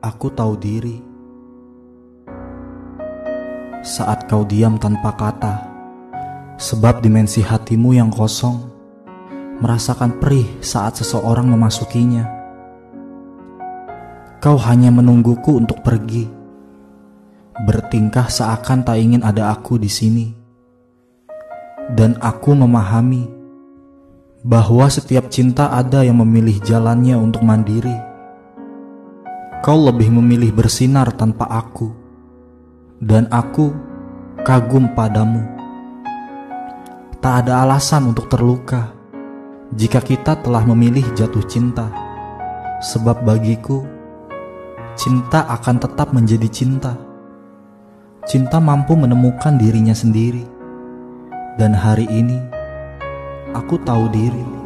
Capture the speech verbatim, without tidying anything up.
Aku tahu diri. Saat kau diam tanpa kata, sebab dimensi hatimu yang kosong merasakan perih saat seseorang memasukinya. Kau hanya menungguku untuk pergi, bertingkah seakan tak ingin ada aku di sini. Dan aku memahami bahwa setiap cinta ada yang memilih jalannya untuk mandiri. Kau lebih memilih bersinar tanpa aku, dan aku kagum padamu. Tak ada alasan untuk terluka jika kita telah memilih jatuh cinta, sebab bagiku cinta akan tetap menjadi cinta. Cinta mampu menemukan dirinya sendiri, dan hari ini aku tahu diri.